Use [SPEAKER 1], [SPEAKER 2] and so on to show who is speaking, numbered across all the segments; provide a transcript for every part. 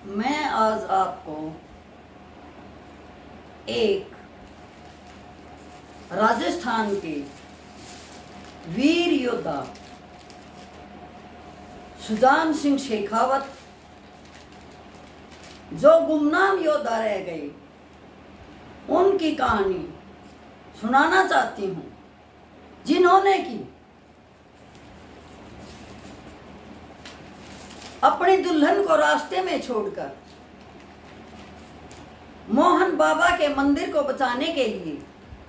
[SPEAKER 1] मैं आज आपको एक राजस्थान के वीर योद्धा सुजान सिंह शेखावत, जो गुमनाम योद्धा रह गए, उनकी कहानी सुनाना चाहती हूँ, जिन्होंने की अपनी दुल्हन को रास्ते में छोड़कर मोहन बाबा के मंदिर को बचाने के लिए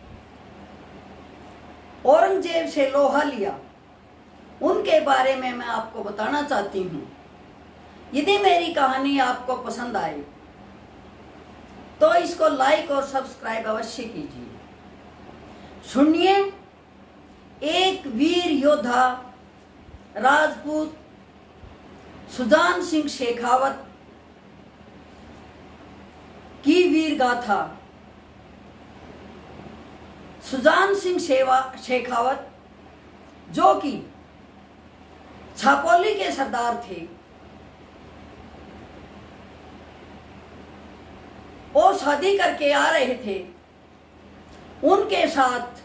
[SPEAKER 1] औरंगजेब से लोहा लिया। उनके बारे में मैं आपको बताना चाहती हूँ। यदि मेरी कहानी आपको पसंद आए तो इसको लाइक और सब्सक्राइब अवश्य कीजिए। सुनिए, एक वीर योद्धा राजपूत सुजान सिंह शेखावत की वीर गाथा। सुजान सिंह शेखावत जो कि छापोली के सरदार थे, वो शादी करके आ रहे थे। उनके साथ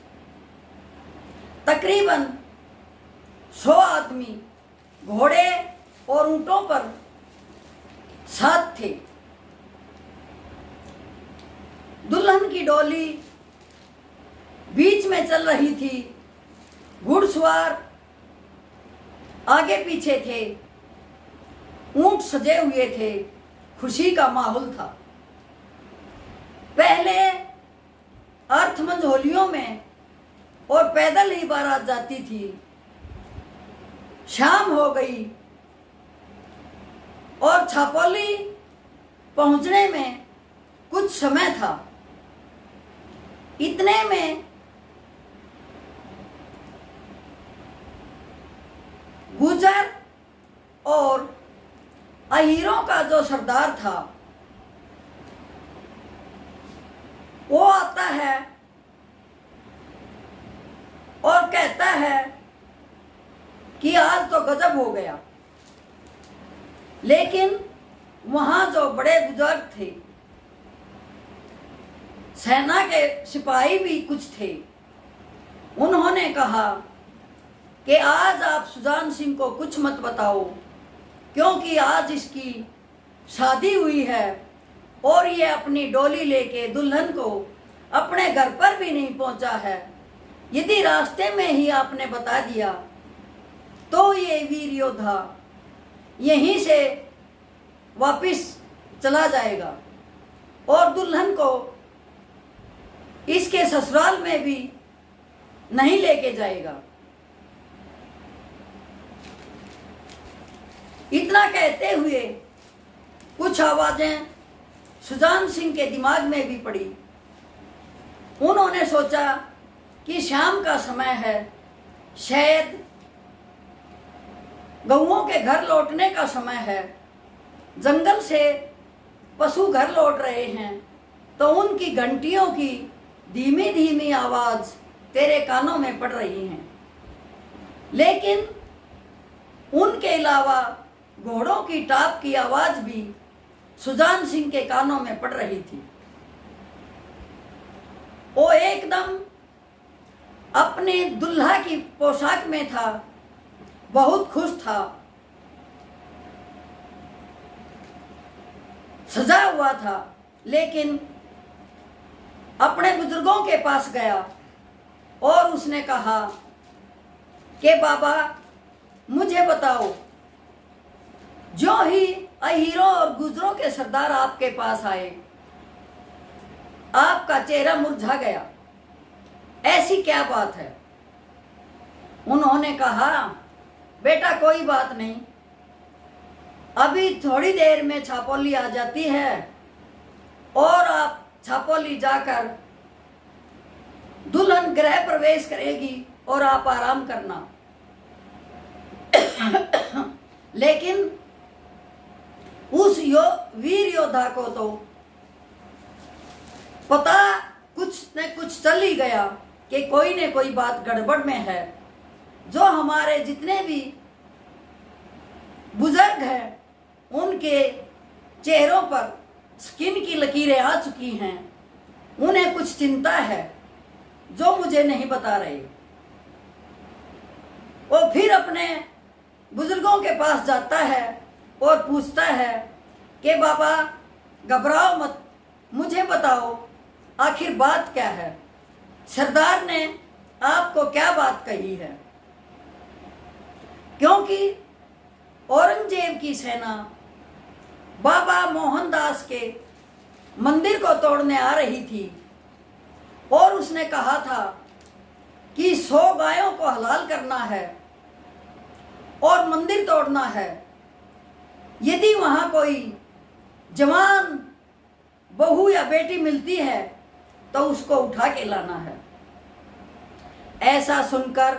[SPEAKER 1] तकरीबन 100 आदमी घोड़े और ऊंटों पर साथ थे। दुल्हन की डोली बीच में चल रही थी, घुड़सवार आगे पीछे थे, ऊंट सजे हुए थे, खुशी का माहौल था। पहले अर्थ मंझोलियों में और पैदल ही बारात जाती थी। शाम हो गई और छापोली पहुंचने में कुछ समय था। इतने में गुजर और अहीरों का जो सरदार था, वो आता है और कहता है कि आज तो गजब हो गया। लेकिन वहां जो बड़े बुजुर्ग थे, सेना के सिपाही भी कुछ थे, उन्होंने कहा कि आज आप सुजान सिंह को कुछ मत बताओ, क्योंकि आज इसकी शादी हुई है और ये अपनी डोली लेके दुल्हन को अपने घर पर भी नहीं पहुंचा है। यदि रास्ते में ही आपने बता दिया तो ये वीर योद्धा यहीं से वापिस चला जाएगा और दुल्हन को इसके ससुराल में भी नहीं लेके जाएगा। इतना कहते हुए कुछ आवाजें सुजान सिंह के दिमाग में भी पड़ी। उन्होंने सोचा कि शाम का समय है, शायद गऊओं के घर लौटने का समय है, जंगल से पशु घर लौट रहे हैं, तो उनकी घंटियों की धीमी धीमी आवाज तेरे कानों में पड़ रही है। लेकिन उनके अलावा घोड़ों की टाप की आवाज भी सुजान सिंह के कानों में पड़ रही थी। वो एकदम अपनी दुल्हा की पोशाक में था, बहुत खुश था, सजा हुआ था। लेकिन अपने बुजुर्गों के पास गया और उसने कहा कि बाबा मुझे बताओ, जो ही अहीरों और गुजरों के सरदार आपके पास आए, आपका चेहरा मुरझा गया, ऐसी क्या बात है? उन्होंने कहा, बेटा कोई बात नहीं, अभी थोड़ी देर में छापोली आ जाती है और आप छापोली जाकर दुल्हन गृह प्रवेश करेगी और आप आराम करना। लेकिन उस वीर योद्धा को तो पता कुछ न कुछ चल ही गया कि कोई न कोई बात गड़बड़ में है। जो हमारे जितने भी बुजुर्ग हैं उनके चेहरों पर स्किन की लकीरें आ चुकी हैं, उन्हें कुछ चिंता है जो मुझे नहीं बता रहे। वो फिर अपने बुजुर्गों के पास जाता है और पूछता है कि बाबा घबराओ मत, मुझे बताओ आखिर बात क्या है, सरदार ने आपको क्या बात कही है। क्योंकि औरंगजेब की सेना बाबा मोहनदास के मंदिर को तोड़ने आ रही थी और उसने कहा था कि 100 गायों को हलाल करना है और मंदिर तोड़ना है। यदि वहां कोई जवान बहू या बेटी मिलती है तो उसको उठा के लाना है। ऐसा सुनकर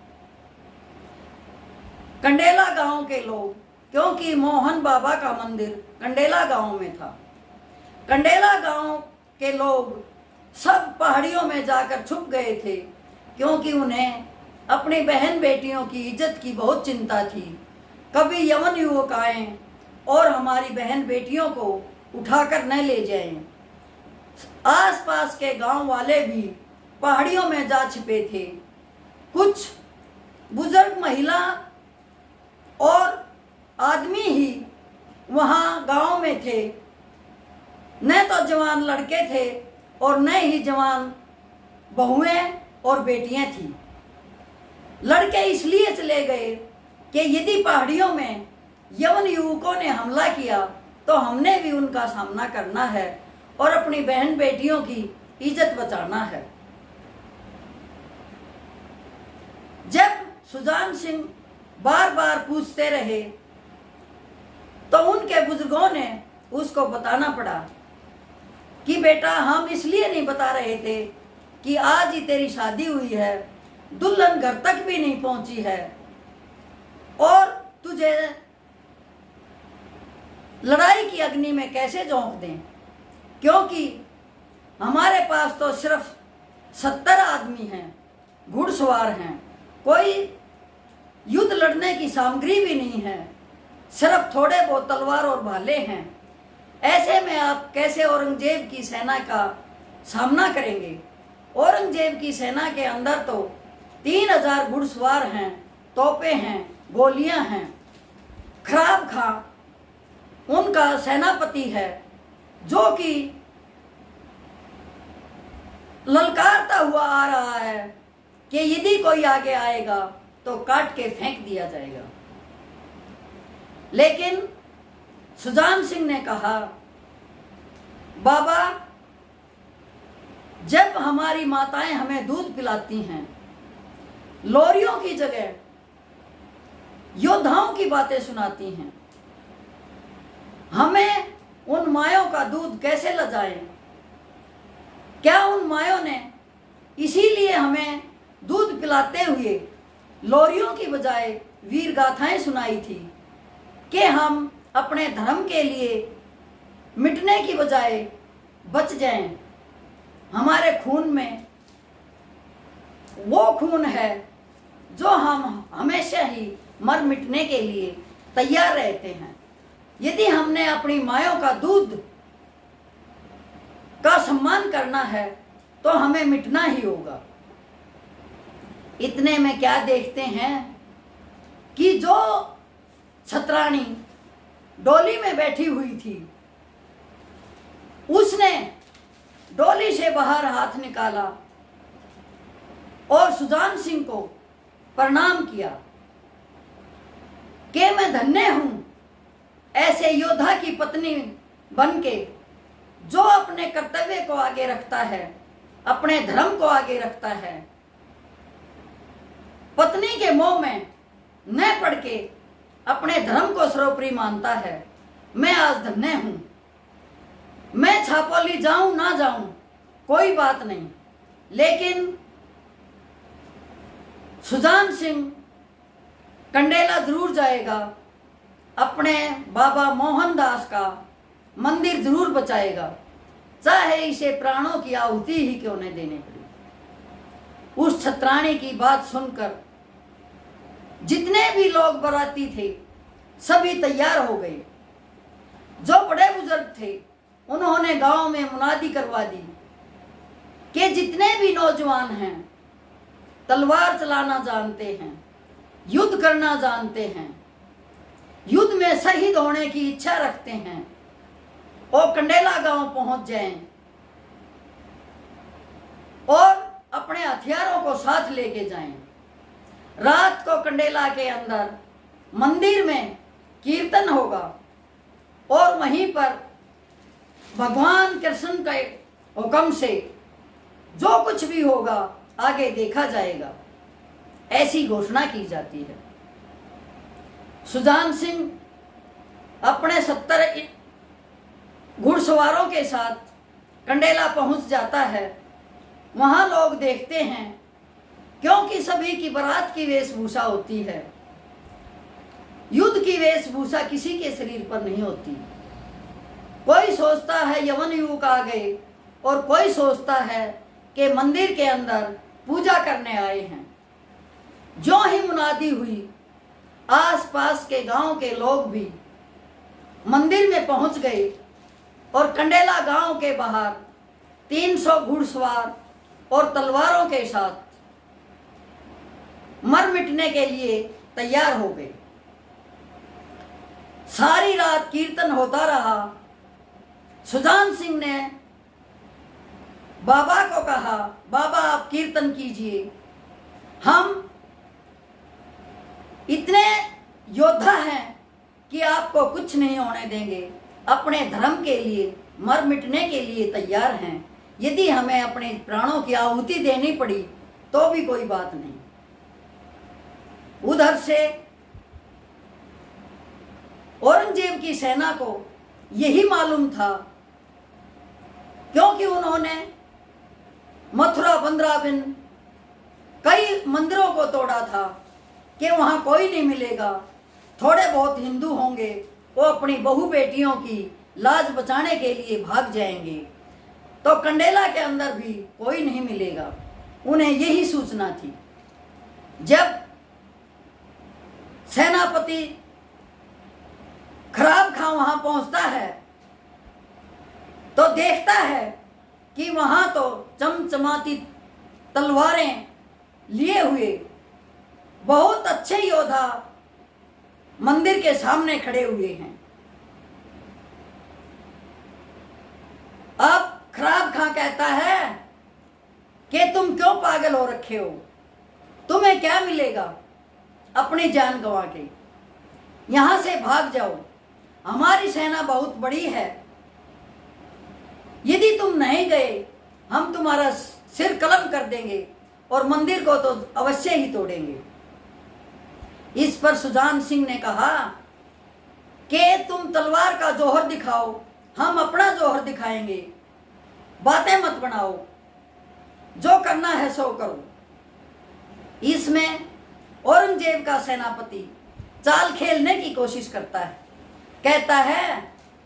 [SPEAKER 1] कंडेला गांव के लोग, क्योंकि मोहन बाबा का मंदिर कंडेला गांव में था, कंडेला गांव के लोग सब पहाड़ियों में जाकर छुप गए थे, क्योंकि उन्हें अपनी बहन बेटियों की इज्जत की बहुत चिंता थी। कभी यवन युवक आए और हमारी बहन बेटियों को उठाकर न ले जाएं। आसपास के गांव वाले भी पहाड़ियों में जा छिपे थे। कुछ बुजुर्ग महिला और आदमी ही वहां गांव में थे, न तो जवान लड़के थे और न ही जवान बहुएं और बेटियां थी। लड़के इसलिए चले गए कि यदि पहाड़ियों में यवन युवकों ने हमला किया तो हमने भी उनका सामना करना है और अपनी बहन बेटियों की इज्जत बचाना है। जब सुजान सिंह बार बार पूछते रहे तो उनके बुजुर्गों ने उसको बताना पड़ा कि बेटा हम इसलिए नहीं बता रहे थे कि आज ही तेरी शादी हुई है, दुल्हन घर तक भी नहीं पहुंची है और तुझे लड़ाई की अग्नि में कैसे झोंक दें, क्योंकि हमारे पास तो सिर्फ 70 आदमी हैं, घुड़सवार हैं, कोई युद्ध लड़ने की सामग्री भी नहीं है, सिर्फ थोड़े बहुत तलवार और भाले हैं। ऐसे में आप कैसे औरंगजेब की सेना का सामना करेंगे। औरंगजेब की सेना के अंदर तो 3000 घुड़सवार हैं, तोपें हैं, गोलियां हैं। खराब खां उनका सेनापति है जो कि ललकारता हुआ आ रहा है कि यदि कोई आगे आएगा तो काट के फेंक दिया जाएगा। लेकिन सुजान सिंह ने कहा, बाबा जब हमारी माताएं हमें दूध पिलाती हैं, लोरियों की जगह योद्धाओं की बातें सुनाती हैं, हमें उन मायों का दूध कैसे लजाएं? क्या उन मायों ने इसीलिए हमें दूध पिलाते हुए लोरियों की बजाय वीर गाथाएं सुनाई थी कि हम अपने धर्म के लिए मिटने की बजाय बच जाएं? हमारे खून में वो खून है जो हम हमेशा ही मर मिटने के लिए तैयार रहते हैं। यदि हमने अपनी मायों का दूध का सम्मान करना है तो हमें मिटना ही होगा। इतने में क्या देखते हैं कि जो छतरानी डोली में बैठी हुई थी उसने डोली से बाहर हाथ निकाला और सुजान सिंह को प्रणाम किया कि मैं धन्य हूं ऐसे योद्धा की पत्नी बनके जो अपने कर्तव्य को आगे रखता है, अपने धर्म को आगे रखता है, पत्नी के मोह में न पड़ के अपने धर्म को सर्वोपरि मानता है। मैं आज धन्य हूं। मैं छापोली जाऊं ना जाऊं कोई बात नहीं, लेकिन सुजान सिंह कंडेला जरूर जाएगा, अपने बाबा मोहनदास का मंदिर जरूर बचाएगा, चाहे इसे प्राणों की आहुति ही क्यों न देने पड़े। उस छत्राणी की बात सुनकर जितने भी लोग बराती थे सभी तैयार हो गए जो बड़े बुजुर्ग थे उन्होंने गांव में मुनादी करवा दी कि जितने भी नौजवान हैं, तलवार चलाना जानते हैं, युद्ध करना जानते हैं, युद्ध में शहीद होने की इच्छा रखते हैं, वो कंडेला गांव पहुंच जाएं और अपने हथियारों को साथ लेके जाएं। रात को कंडेला के अंदर मंदिर में कीर्तन होगा और वहीं पर भगवान कृष्ण के हुक्म से जो कुछ भी होगा आगे देखा जाएगा, ऐसी घोषणा की जाती है। सुजान सिंह अपने 70 घुड़सवारों के साथ कंडेला पहुंच जाता है। वहां लोग देखते हैं, क्योंकि सभी की बारात की वेशभूषा होती है, युद्ध की वेशभूषा किसी के शरीर पर नहीं होती। कोई सोचता है यवन युवक आ गए और कोई सोचता है कि मंदिर के अंदर पूजा करने आए हैं। जो ही मुनादी हुई, आसपास के गांव के लोग भी मंदिर में पहुंच गए और कंडेला गांव के बाहर 300 घुड़सवार और तलवारों के साथ मर मिटने के लिए तैयार हो गए। सारी रात कीर्तन होता रहा। सुजान सिंह ने बाबा को कहा, बाबा आप कीर्तन कीजिए, हम इतने योद्धा हैं कि आपको कुछ नहीं होने देंगे, अपने धर्म के लिए मर मिटने के लिए तैयार हैं। यदि हमें अपने प्राणों की आहुति देनी पड़ी तो भी कोई बात नहीं। उधर से औरंगजेब की सेना को यही मालूम था, क्योंकि उन्होंने मथुरा बंदराबिन कई मंदिरों को तोड़ा था कि वहां कोई नहीं मिलेगा, थोड़े बहुत हिंदू होंगे, वो अपनी बहू बेटियों की लाज बचाने के लिए भाग जाएंगे, तो कंडेला के अंदर भी कोई नहीं मिलेगा। उन्हें यही सूचना थी। जब सेनापति खराब खां वहां पहुंचता है तो देखता है कि वहां तो चमचमाती तलवारें लिए हुए बहुत अच्छे योद्धा मंदिर के सामने खड़े हुए हैं। अब खराब खां कहता है कि तुम क्यों पागल हो रखे हो, तुम्हें क्या मिलेगा अपनी जान गंवा के, यहां से भाग जाओ, हमारी सेना बहुत बड़ी है, यदि तुम नहीं गए हम तुम्हारा सिर कलम कर देंगे और मंदिर को तो अवश्य ही तोड़ेंगे। इस पर सुजान सिंह ने कहा कि तुम तलवार का जोहर दिखाओ, हम अपना जोहर दिखाएंगे, बातें मत बनाओ, जो करना है सो करो। इसमें औरंगजेब का सेनापति चाल खेलने की कोशिश करता है, कहता है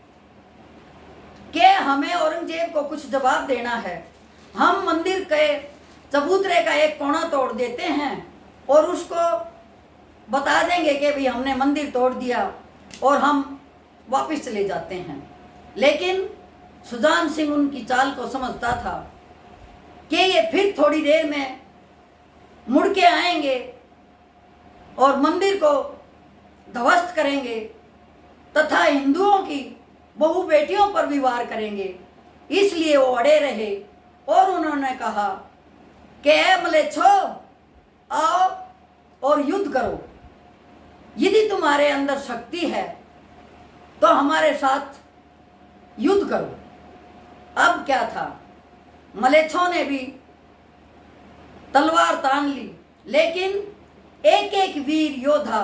[SPEAKER 1] कि हमें औरंगजेब को कुछ जवाब देना है, हम मंदिर के चबूतरे का एक कोना तोड़ देते हैं और उसको बता देंगे कि भी हमने मंदिर तोड़ दिया और हम वापस चले जाते हैं। लेकिन सुजान सिंह उनकी चाल को समझता था कि ये फिर थोड़ी देर में मुड़ के आएंगे और मंदिर को ध्वस्त करेंगे तथा हिंदुओं की बहु बेटियों पर भी वार करेंगे। इसलिए वो अड़े रहे और उन्होंने कहा कि ए मलेच्छो, आओ और युद्ध करो, यदि तुम्हारे अंदर शक्ति है तो हमारे साथ युद्ध करो। अब क्या था, मलेच्छों ने भी तलवार तान ली, लेकिन एक एक वीर योद्धा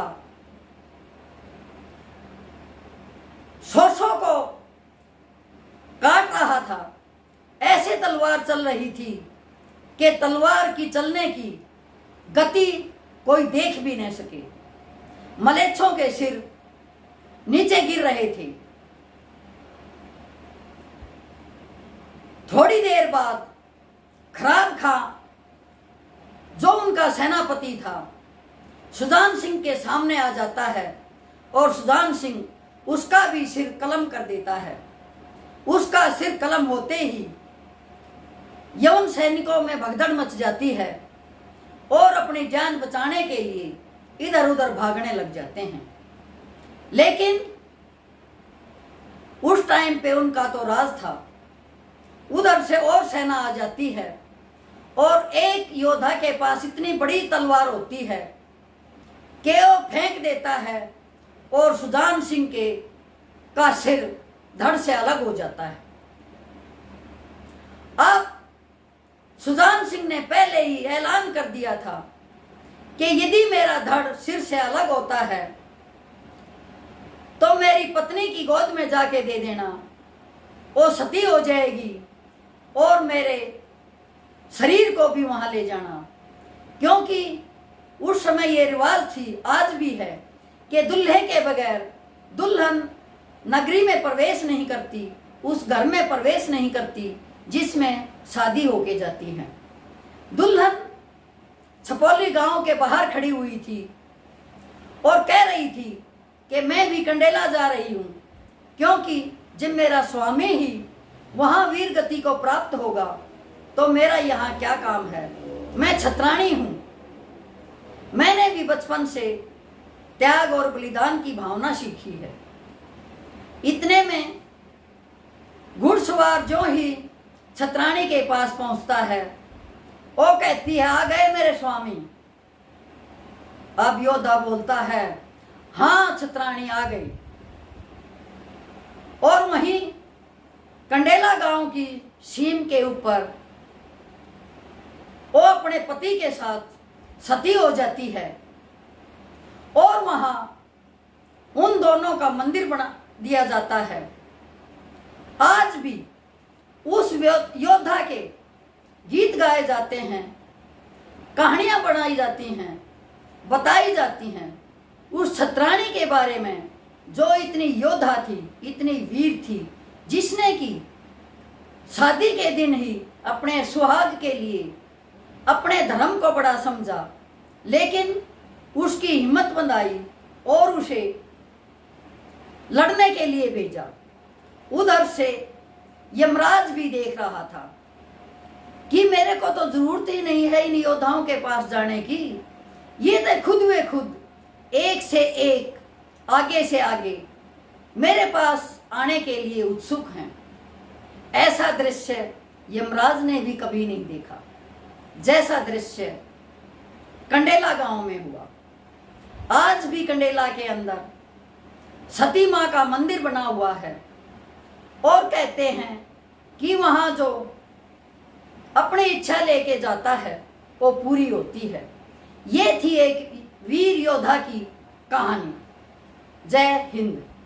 [SPEAKER 1] सोसों को काट रहा था। ऐसे तलवार चल रही थी कि तलवार की चलने की गति कोई देख भी नहीं सके। मलेच्छों के सिर नीचे गिर रहे थे। थोड़ी देर बाद खराब खां, जो उनका सेनापति था, सुजान सिंह के सामने आ जाता है और सुजान सिंह उसका भी सिर कलम कर देता है। उसका सिर कलम होते ही यवन सैनिकों में भगदड़ मच जाती है और अपनी जान बचाने के लिए इधर उधर भागने लग जाते हैं। लेकिन उस टाइम पे उनका तो राज था। उधर से और सेना आ जाती है और एक योद्धा के पास इतनी बड़ी तलवार होती है कि वो फेंक देता है और सुजान सिंह के का सिर धड़ से अलग हो जाता है। अब सुजान सिंह ने पहले ही ऐलान कर दिया था कि यदि मेरा धड़ सिर से अलग होता है तो मेरी पत्नी की गोद में जाके दे देना, वो सती हो जाएगी और मेरे शरीर को भी वहां ले जाना। क्योंकि उस समय ये रिवाज थी, आज भी है, कि दूल्हे के बगैर दुल्हन नगरी में प्रवेश नहीं करती, उस घर में प्रवेश नहीं करती जिसमें शादी होके जाती है। दुल्हन छपोली गांव के बाहर खड़ी हुई थी और कह रही थी कि मैं भी कंडेला जा रही हूं, क्योंकि जब मेरा स्वामी ही वहां वीर गति को प्राप्त होगा तो मेरा यहाँ क्या काम है। मैं छत्राणी हूं, मैंने भी बचपन से त्याग और बलिदान की भावना सीखी है। इतने में घुड़सवार जो ही छत्राणी के पास पहुंचता है वो कहती है, आ गए मेरे स्वामी। अब योद्धा बोलता है, हाँ छत्राणी आ गई। और वहीं कंडेला गांव की सीम के ऊपर वो अपने पति के साथ सती हो जाती है और वहां उन दोनों का मंदिर बना दिया जाता है। आज भी उस योद्धा के गीत गाए जाते हैं, कहानियां बनाई जाती हैं, बताई जाती हैं उस छत्राणी के बारे में जो इतनी योद्धा थी, इतनी वीर थी, जिसने की शादी के दिन ही अपने सुहाग के लिए अपने धर्म को बड़ा समझा, लेकिन उसकी हिम्मत बंधाई और उसे लड़ने के लिए भेजा। उधर से यमराज भी देख रहा था कि मेरे को तो जरूरत ही नहीं है इन योद्धाओं के पास जाने की, ये तो खुद वे खुद एक से एक, आगे से आगे मेरे पास आने के लिए उत्सुक हैं। ऐसा दृश्य यमराज ने भी कभी नहीं देखा जैसा दृश्य कंडेला गांव में हुआ। आज भी कंडेला के अंदर सती मां का मंदिर बना हुआ है और कहते हैं कि वहां जो अपनी इच्छा लेके जाता है वो पूरी होती है। ये थी एक वीर योद्धा की कहानी। जय हिंद।